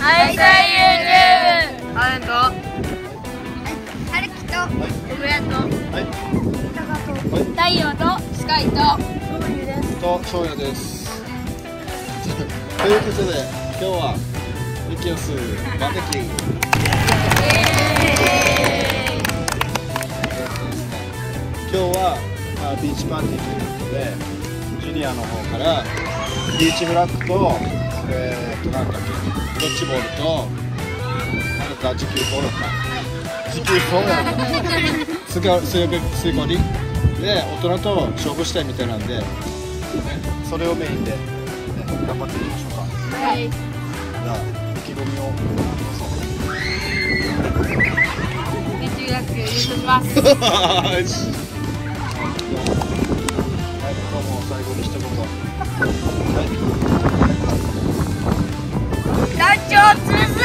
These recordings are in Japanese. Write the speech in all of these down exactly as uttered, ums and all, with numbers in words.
愛妻 YouTube。 アレンとはるきと小倉と太陽とスカイとと翔也です。ということで今日はミキオスバーベキュー。今日は、まあ、ビーチパーティーということでジュニアの方からビーチフラッグとえー、っとなんだっけドッジボールとなんか持久走か持久走やな水泳水泳りで大人と勝負したいみたいなんで、ね、それをメインで、ね、頑張っていきましょうか。 はい。 じゃあ意気込みをビーチフラッグ優勝します。 はい、どうも最後に一言。はい。 団長通そう。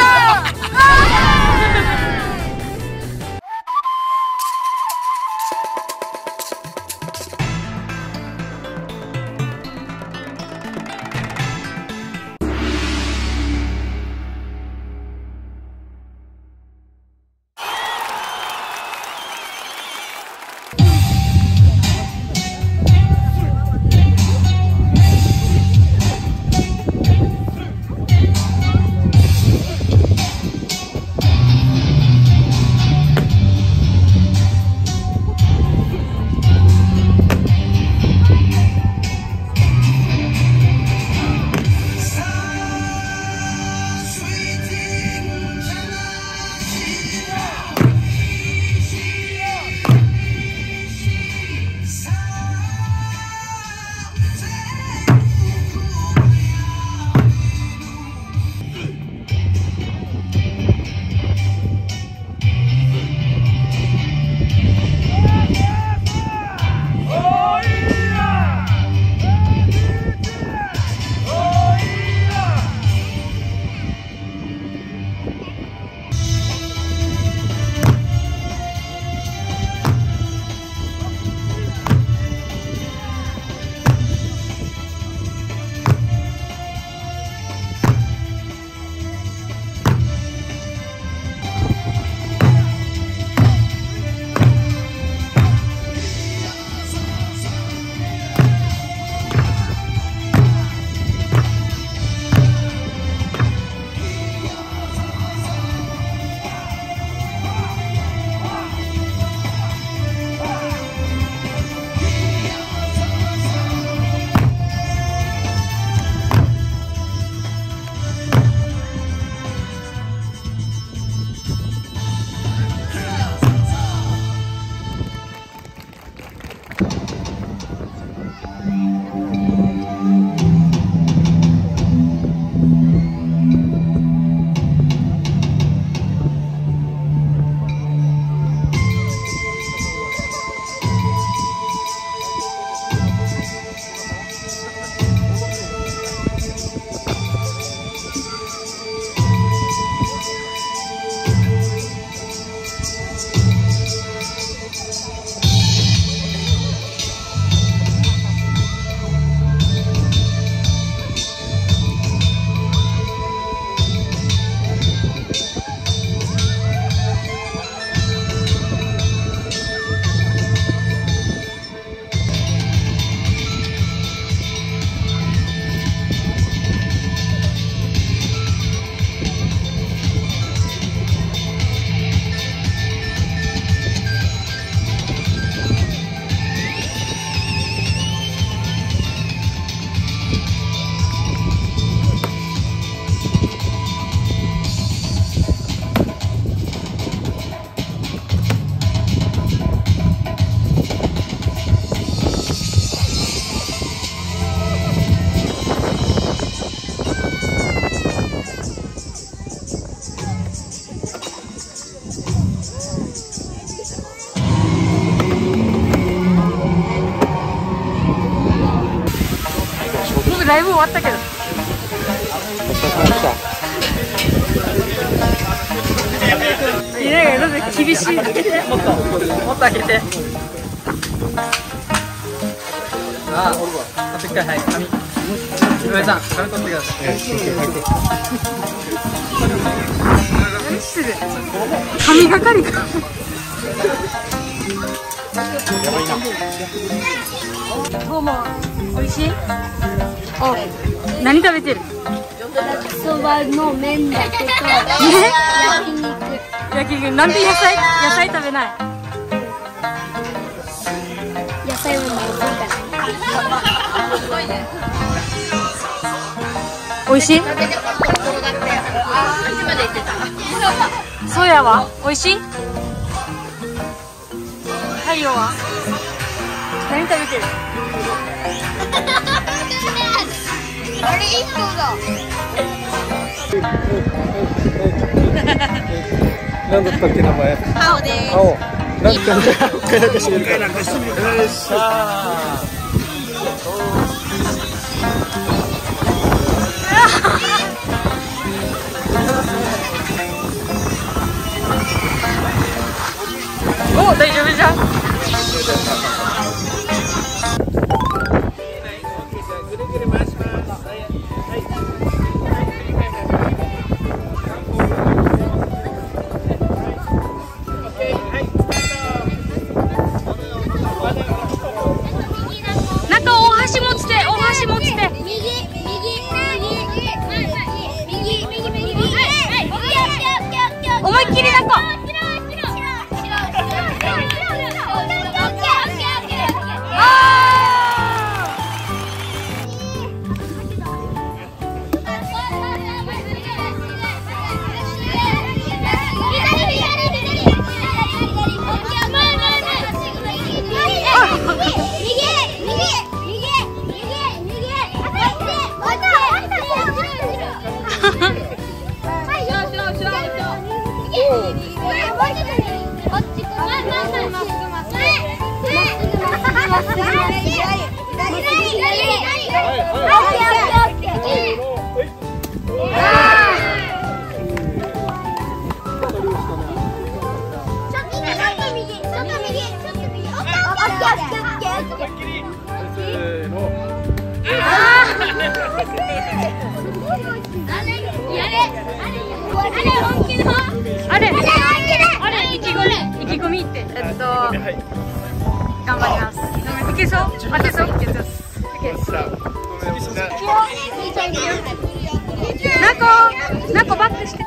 ライブ終わったけど。 お疲れ様でした。 いやいや、だって厳しい。もっと、もっと開けて。ああ、あと一回、はい、紙。上さん、紙取ってください。 する。神がかりか。 やばいな。 どうも、美味しい？お、何食べてる？ そばの麺だけと焼肉。 焼肉。なんで野菜野菜食べない？ 野菜はもう今回。 美味しい？ソヤは美味しい？太陽は何食べてる？ あれ一個だ。 なんだったっけ名前？ 青です。 青。なんか一回だけしてるから。よっしゃお、大丈夫じゃん。中お箸持ちで、お箸持ちで。 右右右右右右右。 思いっきり中。あれ、あれ、意気込み、意気込みって、えっと、頑張ります。いけそう？当てそう？いけそう。ナコ、ナコバックして。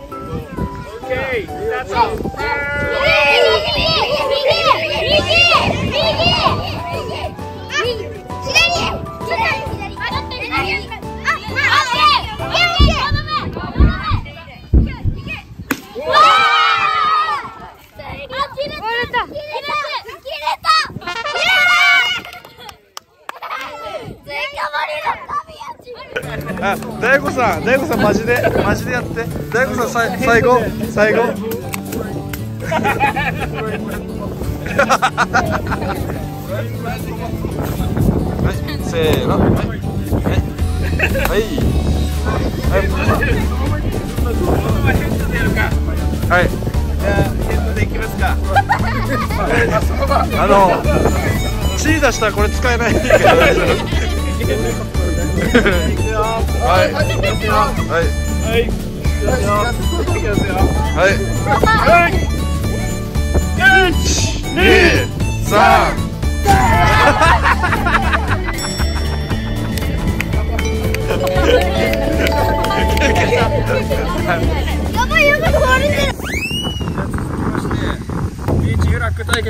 あ、大悟さん、大悟さんマジでマジでやって。大悟さんさい最後最後。はい、せーの。はい。はい。はい。じゃあヘッドでいきますか。あの、血出したらこれ使えないけど大丈夫。はい。はい。はい。はい。一、二、三。 やばいやばい壊れてる。 ビーチフラッグ対決。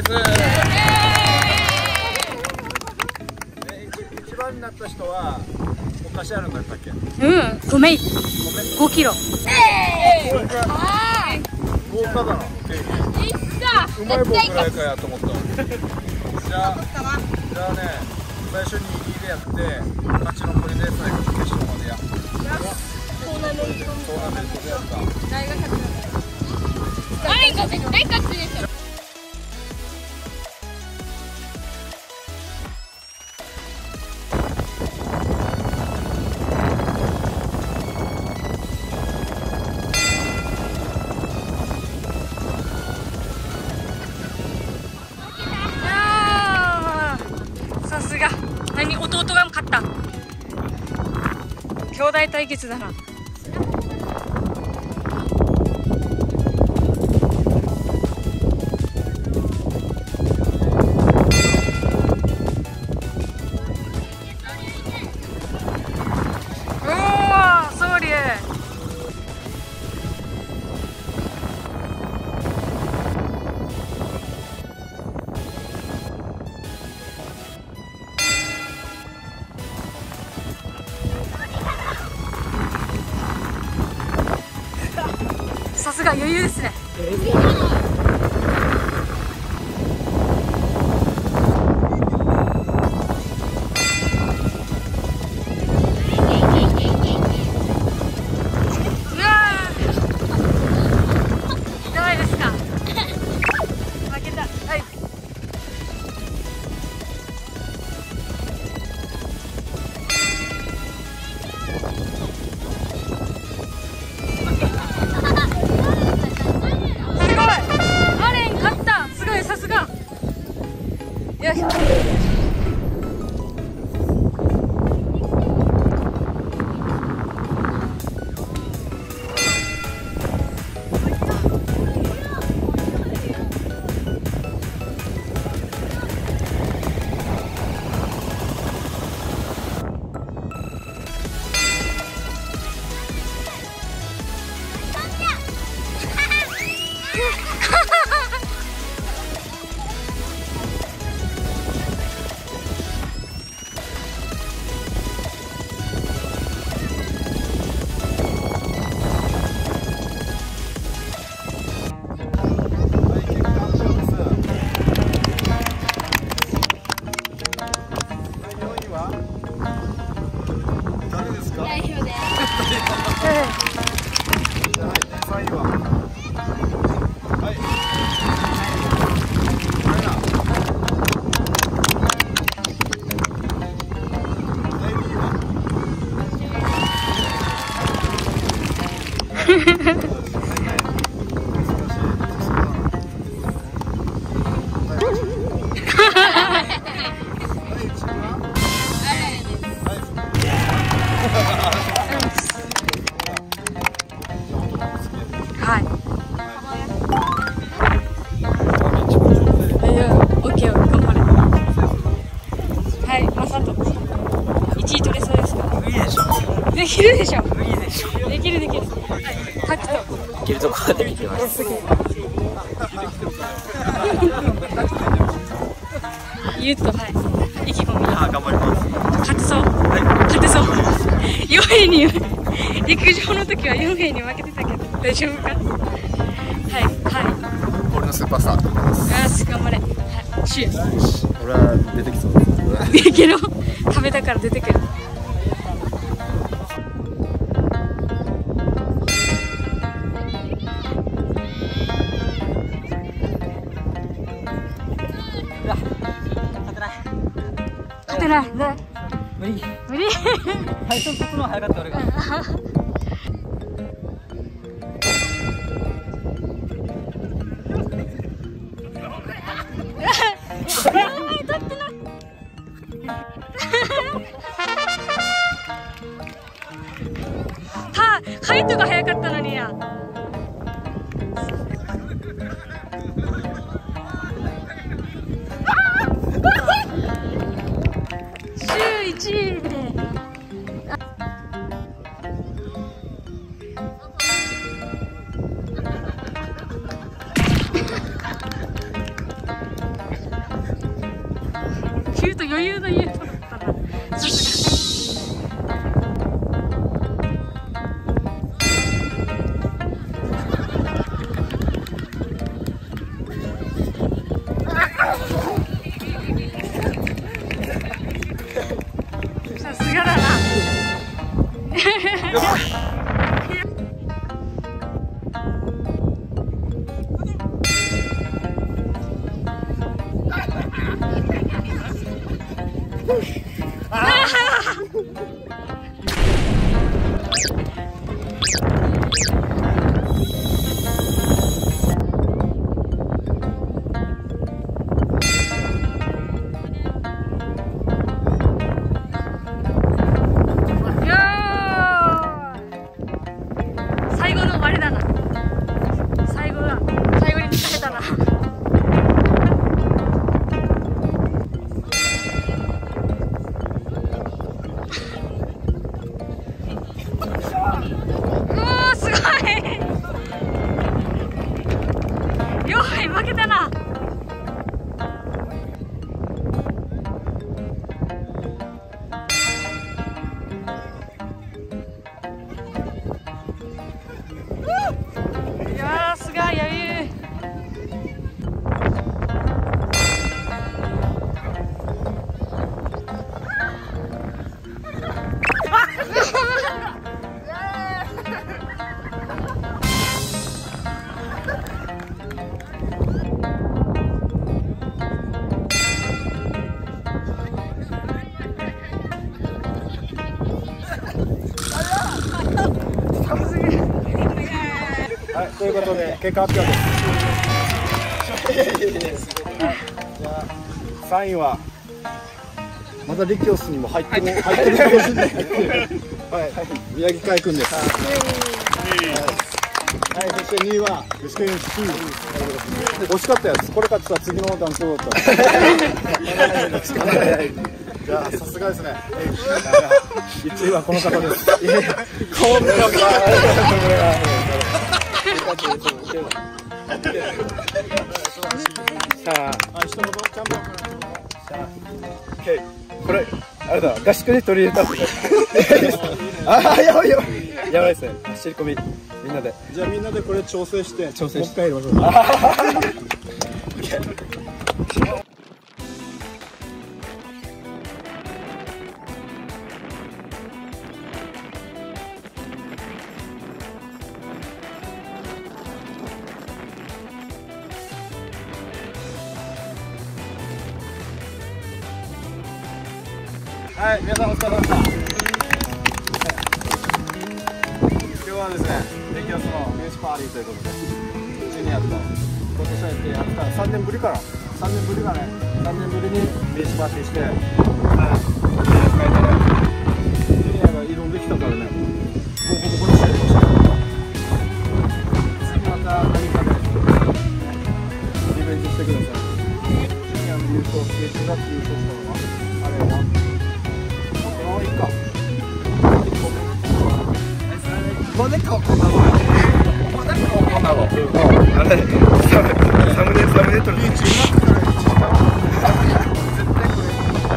一番になった人はお菓子あるんだったっけ？ うん、米ごキロ。 豪華だな。うまい棒くらいかやと思った。じゃあ、じゃあね、最初ににでやって、勝ち残りで最後決勝までや。トーナメントでやった。 誰が勝つ？誰が絶対勝つでしょ。さすが。何、弟が勝った。兄弟対決だな。 さすが余裕ですね。うわー、やばいですか。負けた。はい。よいしょ。はい。オッケー、頑張れ。はい、マサト。いちい取れそうですか。 無理でしょ。 できるでしょ。 無理でしょ。 できるできる。タクト。 いけるとこまでできます。 ゆっと、はい。意気込み。 あ、頑張ります。 勝てそう。 はい。 勝てそう。よん兵に陸上の時はよん兵に負けてたけど大丈夫か。はいはい。 俺のスーパースターって言います。 よし頑張れ。はい。シュー。 俺は出てきそうです。 いける。食べたから出てくる。勝てない。ね。 無理。 無理。 最初そっちの方が早かった俺が。 はあ、カイトが早かったのにや。週一位で。キュート余裕の言うとだったな。さすがだな。最後のあれだな。最後だ。最後に疲れたな。おーすごい。よい負けたな。いやはい、ということで結果発表です。じゃあさんいはまだリキオスにも入っても入ってるかもしれない。はい、宮城海君です。はい、そしてにいは具志堅シー。惜しかったやつ。これ勝ってたら次のダンスだった。じゃあさすがですね。いちいはこの方です。こんなさあ、一言ちゃんと。これあれだ、合宿で取り入れた。ああ、やばいやばいやばいですね。走り込みみんなで。じゃあみんなでこれ調整して調整してもう一回やりましょう。はい、皆さんお疲れ様でした。今日はですね、レキオスのベースパーティーということで、ジュニアと今年やってやったさんねんぶりかな、さんねんぶりだね、さんねんぶりにベースパーティーして、はい、ジュニアが挑んできたからね、もうほぼこの試合として、次また何かでリベンジしてください。ジュニアの優勝、ベースだって優勝したのは、あれは。まだ顔こんなの。まだ顔こんなの。あれ、サムネサムネ撮る。絶対これ。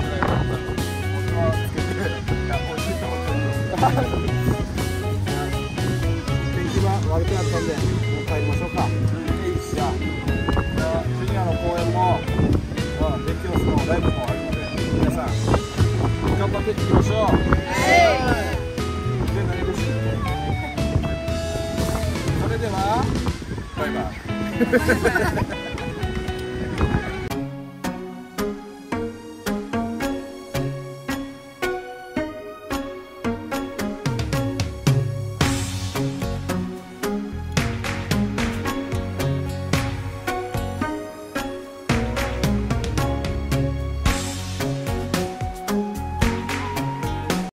天気は悪くなったんで、もう帰りましょうか。じゃあ、ジュニアの公演も、レキオスのライブもあるので、皆さん頑張っていきましょう。それではバイバイ。